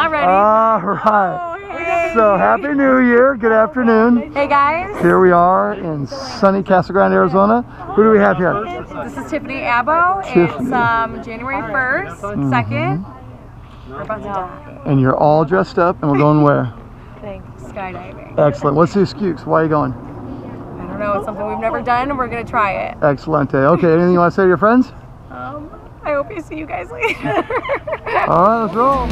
I'm ready. All right. Oh, hey. So happy New Year. Good afternoon. Hey guys. Here we are in sunny Casa Grande, Arizona. Who do we have here? This is Tiffany Abo. Tiffany. It's January 1st, 2nd. We're about to die. And you're all dressed up, and we're going where? Skydiving. Excellent. What's the excuse? Why are you going? I don't know. It's something we've never done, and we're gonna try it. Excellent. Okay. Anything you want to say to your friends? I hope you see you guys later. All right. Let's roll.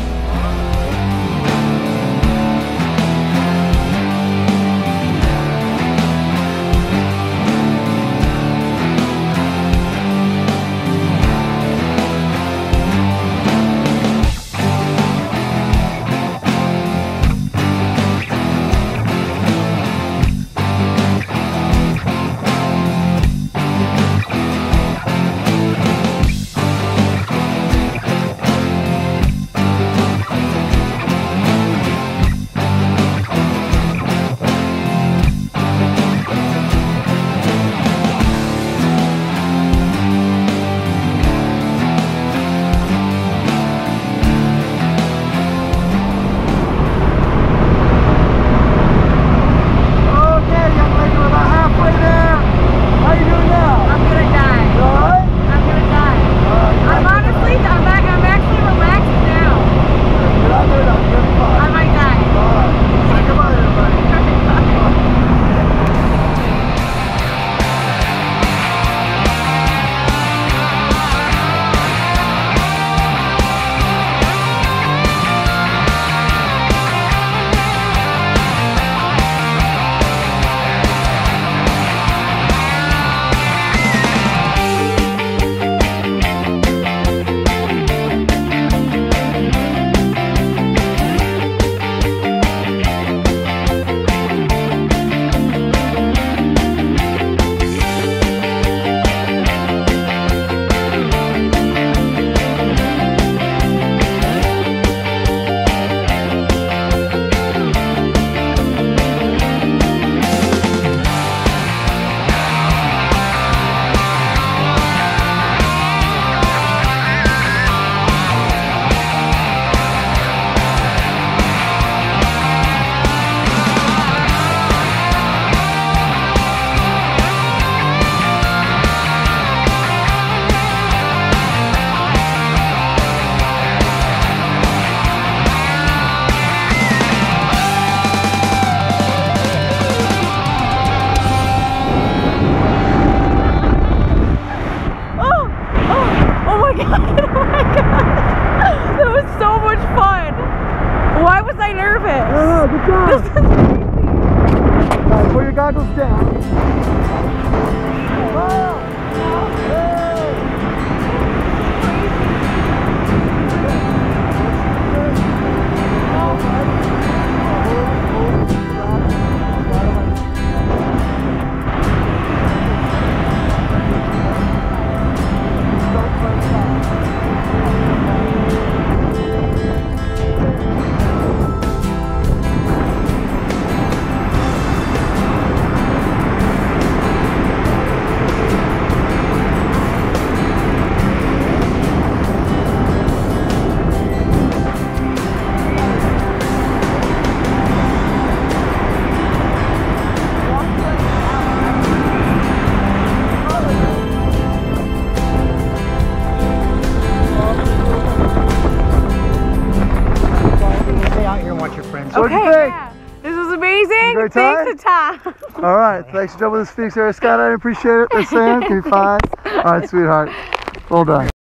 Good job. All right, put your goggles down. Wow. What'd you think? Yeah. This was amazing. Great time? Thanks to Tom. All right, thanks for jumping with the Phoenix Area Skydive. Appreciate it. Miss Sam, give me 5. All right, sweetheart. Well done.